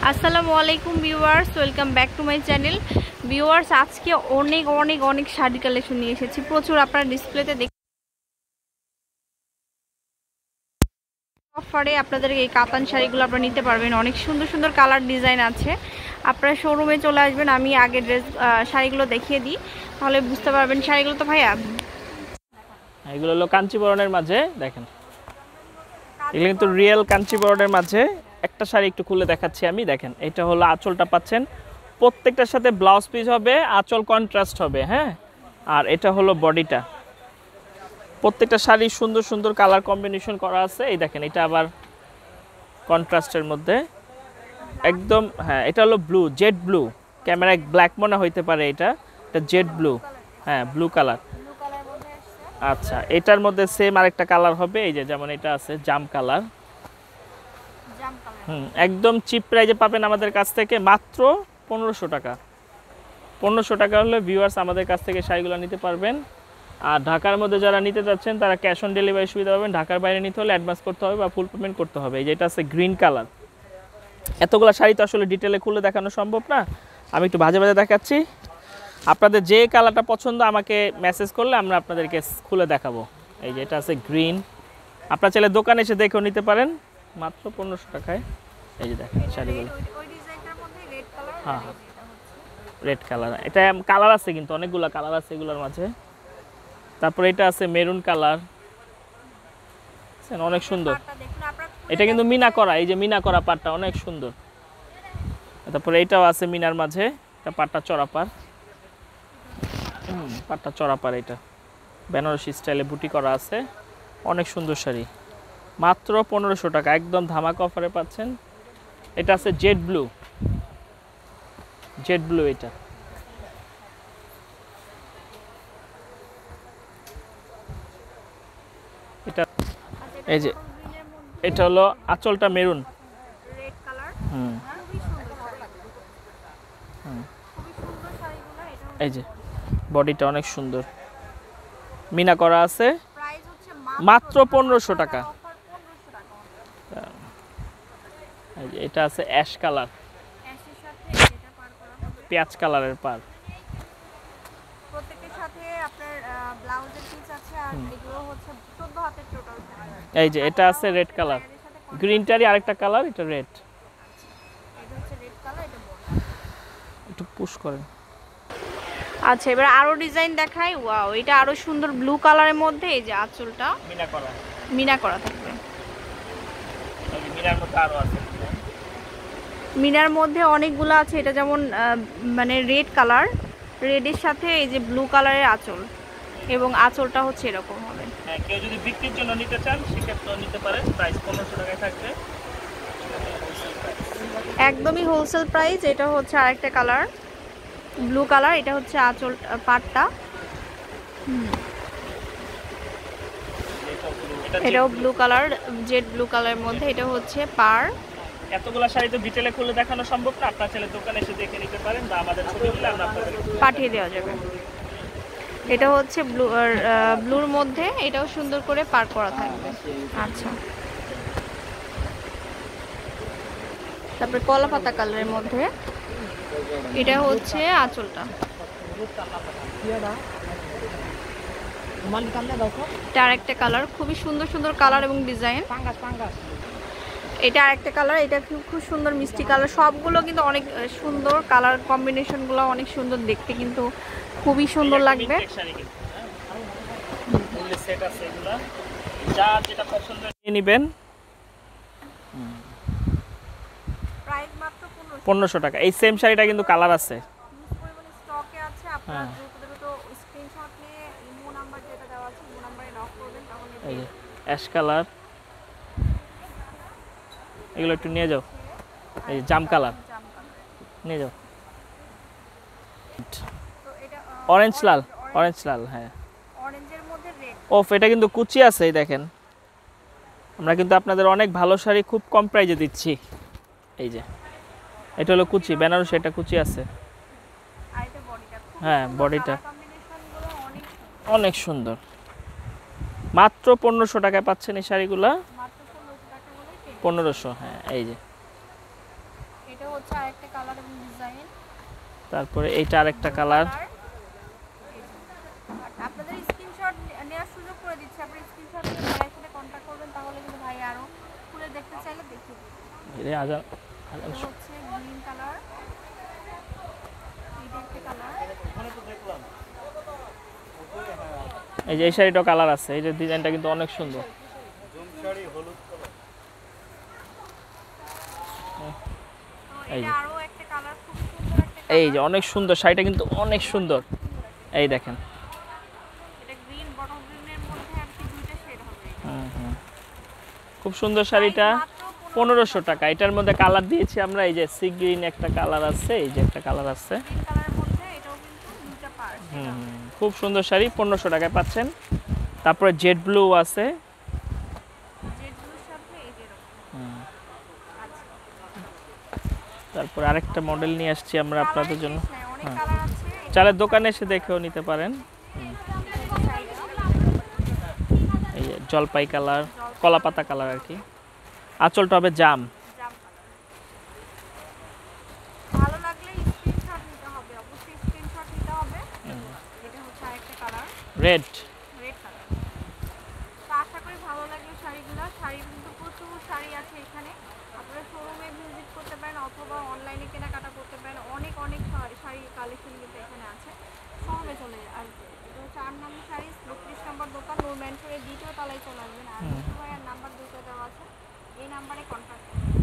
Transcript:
আসসালামু আলাইকুম viewers, welcome back to my channel. Viewers, আজকে অনেক অনেক অনেক শাড়ি কালেকশন নিয়ে এসেছি। প্রচুর আপনারা ডিসপ্লেতে দেখতে অফারে আপনাদেরকে এই কাতান শাড়িগুলো আপনারা নিতে পারবেন। অনেক সুন্দর সুন্দর কালার ডিজাইন আছে। আপনারা শোরুমে চলে আসবেন, আমি আগে শাড়িগুলো দেখিয়ে দিই, তাহলে বুঝতে পারবেন। শাড়িগুলো তো ভাইয়া এগুলো হলো কাঞ্চিবরণের মাঝে দেখেন, এগুলো কিন্তু রিয়েল কাঞ্চিবরণের মাঝে একটা শাড়ি একটু খুলে দেখাচ্ছি আমি। দেখেন, এটা হলো আঁচলটা পাচ্ছেন, প্রত্যেকটার সাথে ব্লাউজ পিস হবে, আঁচল কন্ট্রাস্ট হবে। হ্যাঁ, আর এটা হলো বডিটা। প্রত্যেকটা শাড়ি সুন্দর সুন্দর কালার কম্বিনেশন করা আছে। এই দেখেন, এটা আবার কন্ট্রাস্টের মধ্যে একদম। হ্যাঁ, এটা হলো ব্লু, জেড ব্লু। ক্যামেরায় ব্ল্যাক মনে হইতে পারে, এটা জেড ব্লু। হ্যাঁ, ব্লু কালার। আচ্ছা, এটার মধ্যে সেম আরেকটা কালার হবে, এই যে যেমন এটা আছে জাম কালার। একদম চিপ প্রাইজে পাবেন আমাদের কাছ থেকে, মাত্র 1500 টাকা। 1500 টাকা হলে ভিউয়ার্স আমাদের কাছ থেকে শাড়িগুলো নিতে পারবেন। আর ঢাকার মধ্যে যারা নিতে যাচ্ছেন তারা ক্যাশ অন ডেলিভারি সুবিধা পাবেন। ঢাকার বাইরে নিতে হলে অ্যাডভান্স করতে হবে বা ফুল পেমেন্ট করতে হবে। এই যেটা আছে গ্রিন কালার। এতগুলো শাড়ি তো আসলে ডিটেলে খুলে দেখানো সম্ভব না, আমি একটু ভাজে ভাজে দেখাচ্ছি। আপনাদের যে কালারটা পছন্দ আমাকে মেসেজ করলে আমরা আপনাদেরকে খুলে দেখাবো। এই যে এটা আছে গ্রিন, আপনারা চাইলে দোকানে এসে দেখেও নিতে পারেন মাত্র 1500 টাকায়। এই যে দেখেন শাড়িগুলো। হ্যাঁ, রেড কালার। এটা কালার আছে কিন্তু অনেকগুলো কালার আছে এগুলোর মাঝে। তারপরে এটা আছে মেরুন কালার, অনেক সুন্দর। এটা কিন্তু মিনা করা, এই যে মিনা করা পাটটা অনেক সুন্দর। তারপরে এটাও আছে মিনার মাঝে, এটা পাটটা চড়াপার। পাটটা চড়াপার, এটা বেনারসি স্টাইলে বুটি করা আছে, অনেক সুন্দর শাড়ি। মাত্র 1500 টাকা, একদম ধামাকা অফারে পাচ্ছেন। এটা আছে জেড ব্লু, জেড ব্লু। এটা এটা এই যে এটা হলো আঁচলটা মেরুন। এই যে বডিটা অনেক সুন্দর, মিনা করা আছে, মাত্র 1500 টাকা। এই যে এটা আছে অ্যাশ কালার, পেঁয়াজ কালারের পার। প্রত্যেকটার সাথে আপনার ব্লাউজের পিস আছে, আর এগুলো হচ্ছে 14 হাতের টোটাল। এই যে এটা আছে রেড কালার, গ্রিনটারই আরেকটা কালার, এটা রেড। এটা হচ্ছে রেড কালার, এটা বড়। একটু পুশ করেন। আচ্ছা, এবার আরো ডিজাইন দেখাই। ওয়াও, এটা আরো সুন্দর ব্লু কালারের মধ্যে। এই যে আঁচলটা মিনা করা, মিনা করা থাকবে। এই যে মিনার মধ্যে আরো আছে, মিনার মধ্যে অনেকগুলো আছে। এটা যেমন মানে রেড কালার, রেডের সাথে এই যে ব্লু কালারের আঁচল, এবং আঁচলটা হচ্ছে এরকম হবে। হ্যাঁ, কেউ যদি বিক্রির জন্য নিতে চান সেক্ষেত্রেও নিতে পারেন। প্রাইস 1500 টাকায় থাকবে, একদমই হোলসেল প্রাইস। এটা হচ্ছে আরেকটা কালার, ব্লু কালার। এটা হচ্ছে আঁচল পাটটা। এটাও ব্লু কালার, জেড ব্লু কালারের মধ্যে। এটা হচ্ছে পার। এতগুলা শাড়ি তো ডিটেলে খুলে দেখানো সম্ভব না, আপনারা চাইলে দোকানে এসে দেখে নিতে পারেন বা আমাদের ছবি দিলে আমরা আপনাদের পাঠিয়ে দেওয়া যাবে। এটা হচ্ছে ব্লুর মধ্যে, এটাও সুন্দর করে পার করা থাকবে। আচ্ছা, তারপরে কলা পাতা কালারের মধ্যে, এটা হচ্ছে আঁচলটা। এটা আরেকটা কালার, খুবই সুন্দর সুন্দর কালার এবং ডিজাইন। এটা আরেকটা কালার, এটা খুব সুন্দর মিষ্টি কালার। সবগুলো কিন্তু অনেক সুন্দর কালার কম্বিনেশনগুলো, অনেক সুন্দর দেখতে, কিন্তু খুবই সুন্দর লাগবে। যার যেটা পছন্দ নিয়ে নেবেন। প্রাইস মাত্র 1500 টাকা। এই সেম শাড়িটা কিন্তু কালার আছে, স্টকে আছে। আপনারা দ্রুত স্ক্রিনশট নিয়ে ইমো নাম্বার যেটা দেওয়া আছে, ইমো নাম্বারে নক করবেন, তাহলে এই যে অ্যাশ কালার, এগুলো একটু নিয়ে যাও। এই যে জাম কালার নিয়ে যাও। অরেঞ্জ লাল, অরেঞ্জ লাল। হ্যাঁ, অরেঞ্জের মধ্যে রেড। ওফ, এটা কিন্তু কুচি আছে। এই দেখেন, আমরা কিন্তু আপনাদের অনেক ভালো শাড়ি খুব কম প্রাইজে দিচ্ছি। এই যে এটা হলো কুচি, বেনারসি, এটা কুচি আছে। আর এটা বডিটা, হ্যাঁ, বডিটা অনেক সুন্দর। মাত্র 1500 টাকায় পাচ্ছেন এই শাড়িগুলা। মাত্র 1500 টাকা হলে 1500। হ্যাঁ, এই যে এটা হচ্ছে আরেকটা কালার এবং ডিজাইন। তারপরে এইটা আরেকটা কালার। আপনাদের স্ক্রিনশট নেওয়ার সুযোগ করে দিচ্ছি, আপনি স্ক্রিনশট নিয়ে ভাইয়ের সাথে কন্ট্যাক্ট করবেন, তাহলে কিন্তু ভাই আরো খুলে দেখতে চাইলে দেখিয়ে দিবেন। এই আজান এটা হচ্ছে গ্রিন কালার, এটা একটা কালার। এই যে এই শাড়িটা কালার আছে, এই যে ডিজাইনটা কিন্তু অনেক সুন্দর। এই যে এটা আরো একটা কালার, খুব সুন্দর একটা এই যে অনেক সুন্দর শাড়িটা কিন্তু অনেক সুন্দর। এই দেখেন এটা গ্রিন, বটল গ্রিনের মধ্যে আর কি দুইটা শেড হবে। খুব সুন্দর শাড়িটা। 1500 টাকা। এটার মধ্যে কালার দিয়েছি আমরা, এই যে সি গ্রিন একটা কালার আছে, এই যে একটা কালার আছে। গ্রিন কালারের মধ্যে এটাও কিন্তু দুইটা পার্ট। খুব সুন্দর শাড়ি 1500 টাকায় পাচ্ছেন। তারপরে জেড ব্লু আছে, জেড ব্লুর সাথে এই যে এরকম। আচ্ছা, তারপর আরেকটা মডেল নিয়ে আসছি আমরা আপনাদের জন্য। হ্যাঁ, অনেক কালার আছে। চালের দোকানে এসে দেখেও নিতে পারেন। এই যে জলপাই কালার, কলা পাতা কালার আর কি। আঁচলটা হবে জাম। ভালো লাগলে স্ক্রিনশট নিতে হবে, অবশ্যই স্ক্রিনশট নিতে হবে। এটা হচ্ছে আরেকটা কালার, রেড। Red colour. তো আশা করি ভালো লাগলো শাড়িগুলো। শাড়ি কিন্তু প্রচুর শাড়ি আছে এখানে, আপনারা শোরুমে ভিজিট করতে পারেন অথবা অনলাইনে কেনাকাটা করতে পারেন। অনেক অনেক শাড়ি কালেকশন কিন্তু এখানে আছে, শোরুমে চলে আসবে। এটা হচ্ছে 8 নম্বর শাড়ি, 32 নম্বর দোকান, নূর ম্যানসনের দ্বিতীয় তলায় চলে আসবেন। আর ভাইয়ার নাম্বার দুটো দেওয়া আছে, এই নাম্বারে কন্ট্যাক্ট করবেন।